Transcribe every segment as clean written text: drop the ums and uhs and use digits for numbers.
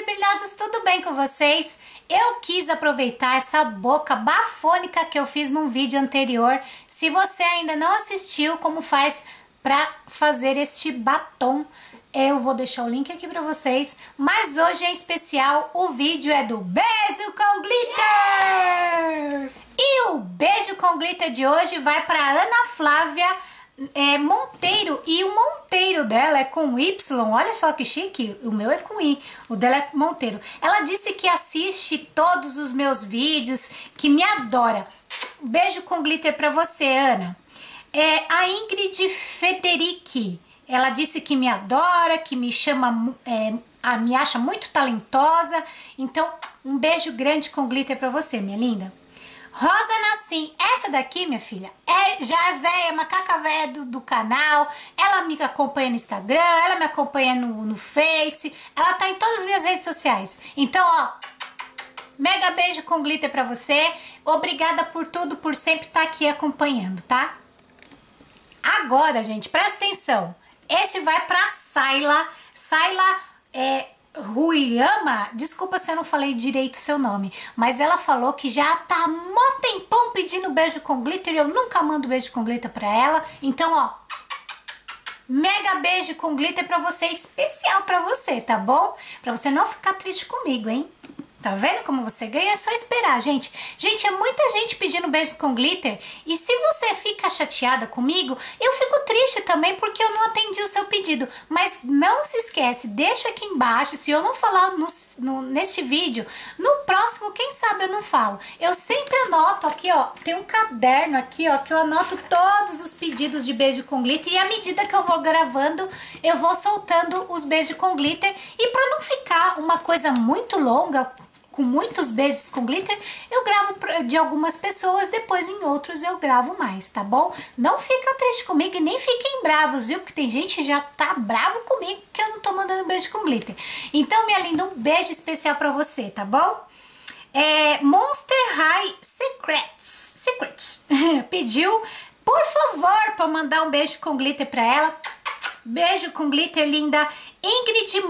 brilhosos, tudo bem com vocês? Eu quis aproveitar essa boca bafônica que eu fiz num vídeo anterior. Se você ainda não assistiu como faz pra fazer este batom, eu vou deixar o link aqui pra vocês. Mas hoje em especial o vídeo é do beijo com glitter! E o beijo com glitter de hoje vai pra Ana Flávia Monteiro, e o Monteiro dela é com Y, olha só que chique, o meu é com I, o dela é Monteiro. Ela disse que assiste todos os meus vídeos, que me adora. Beijo com glitter pra você, Ana. A Ingrid Federici, ela disse que me adora, que me chama, me acha muito talentosa, então um beijo grande com glitter pra você, minha linda. Rosa Nassim, essa daqui, minha filha, já é velha, macaca velha do canal. Ela me acompanha no Instagram, ela me acompanha no Face, ela tá em todas as minhas redes sociais. Então, ó, mega beijo com glitter pra você. Obrigada por tudo, por sempre estar aqui acompanhando, tá? Agora, gente, presta atenção. Esse vai pra Sayla. Sayla Ruiama, desculpa se eu não falei direito o seu nome, mas ela falou que já tá mó tempão pedindo beijo com glitter e eu nunca mando beijo com glitter pra ela. Então, ó, mega beijo com glitter pra você, especial pra você, tá bom? Pra você não ficar triste comigo, hein? Tá vendo como você ganha? É só esperar, gente. Gente, é muita gente pedindo beijo com glitter. E se você fica chateada comigo, eu fico triste também porque eu não atendi o seu pedido. Mas não se esquece, deixa aqui embaixo. Se eu não falar neste vídeo, no próximo, quem sabe eu não falo. Eu sempre anoto aqui, ó. Tem um caderno aqui, ó, que eu anoto todos os pedidos de beijo com glitter. E à medida que eu vou gravando, eu vou soltando os beijos com glitter. E pra não ficar uma coisa muito longa, com muitos beijos com glitter, eu gravo de algumas pessoas, depois em outros eu gravo mais, tá bom? Não fica triste comigo e nem fiquem bravos, viu? Porque tem gente que já tá bravo comigo que eu não tô mandando beijo com glitter. Então, minha linda, um beijo especial pra você, tá bom? Monster High Secrets pediu, por favor, pra mandar um beijo com glitter pra ela. Beijo com glitter, linda. Ingrid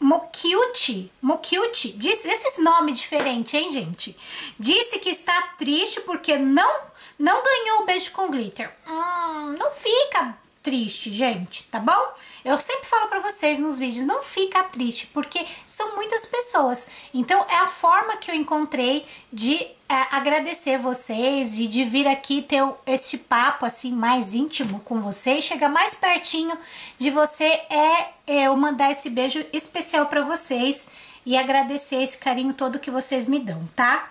Mokiuchi, disse, esses nomes diferentes, hein, gente? Disse que está triste porque não ganhou o beijo com glitter. Não fica triste, gente, tá bom? Eu sempre falo pra vocês nos vídeos, não fica triste, porque são muitas pessoas. Então, é a forma que eu encontrei de agradecer vocês e de vir aqui ter este papo, assim, mais íntimo com vocês, chegar mais pertinho de você, eu mandar esse beijo especial pra vocês e agradecer esse carinho todo que vocês me dão, tá?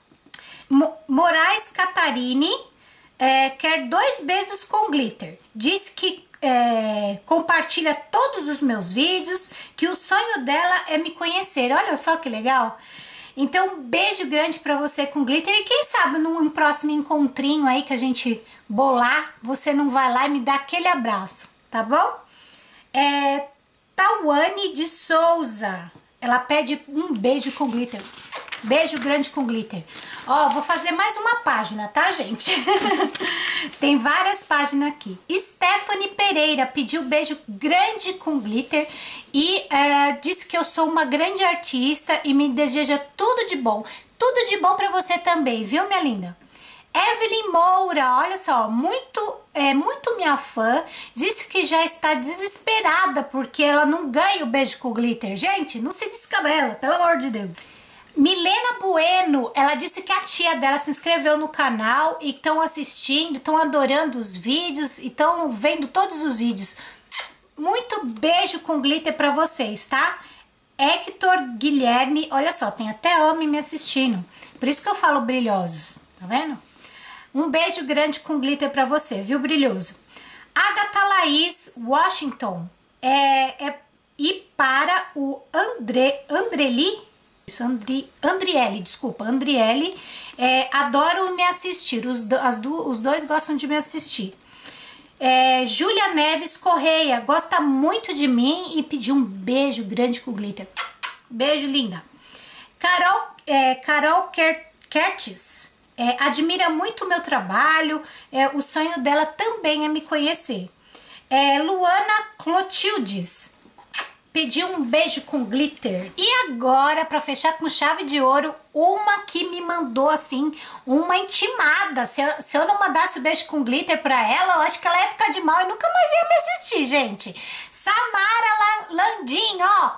Moraes Catarine quer 2 beijos com glitter. Diz que compartilha todos os meus vídeos, que o sonho dela é me conhecer. Olha só que legal. Então, beijo grande pra você com glitter. E quem sabe num próximo encontrinho aí que a gente bolar, você não vai lá e me dá aquele abraço, tá bom? Tawane de Souza, ela pede um beijo com glitter. Beijo grande com glitter. Ó, vou fazer mais uma página, tá, gente? Tem várias páginas aqui. Stephanie Pereira pediu beijo grande com glitter e disse que eu sou uma grande artista e me deseja tudo de bom. Tudo de bom pra você também, viu, minha linda? Evelyn Moura, olha só, muito minha fã, disse que já está desesperada porque ela não ganha o beijo com glitter. Gente, não se descabela, pelo amor de Deus. Milena Bueno, ela disse que a tia dela se inscreveu no canal e estão assistindo, estão adorando os vídeos e estão vendo todos os vídeos. Muito beijo com glitter pra vocês, tá? Hector Guilherme, olha só, tem até homem me assistindo, por isso que eu falo brilhosos, tá vendo? Um beijo grande com glitter pra você, viu, brilhoso? Agatha Laís Washington, e para o Andriele, desculpa, Andriele, adoro me assistir, os dois gostam de me assistir. Júlia Neves Correia, gosta muito de mim e pediu um beijo grande com glitter. Beijo, linda. Carol Kertes, admira muito o meu trabalho, o sonho dela também é me conhecer. Luana Clotildes, pedir um beijo com glitter. E agora, pra fechar com chave de ouro, uma que me mandou assim, uma intimada. Se eu não mandasse o beijo com glitter pra ela, eu acho que ela ia ficar de mal e nunca mais ia me assistir, gente. Samara Landim, ó.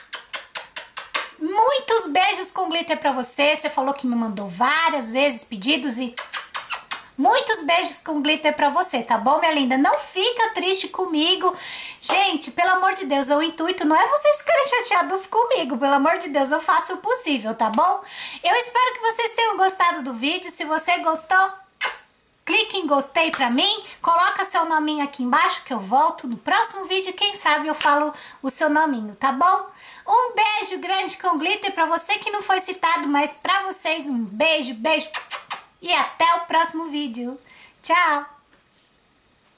Muitos beijos com glitter pra você. Você falou que me mandou várias vezes pedidos e muitos beijos com glitter pra você, tá bom, minha linda? Não fica triste comigo. Gente, pelo amor de Deus, o intuito não é vocês ficarem chateados comigo. Pelo amor de Deus, eu faço o possível, tá bom? Eu espero que vocês tenham gostado do vídeo. Se você gostou, clique em gostei pra mim. Coloca seu nominho aqui embaixo que eu volto no próximo vídeo. Quem sabe eu falo o seu nominho, tá bom? Um beijo grande com glitter pra você que não foi citado, mas pra vocês um beijo, beijo. E até o próximo vídeo. Tchau!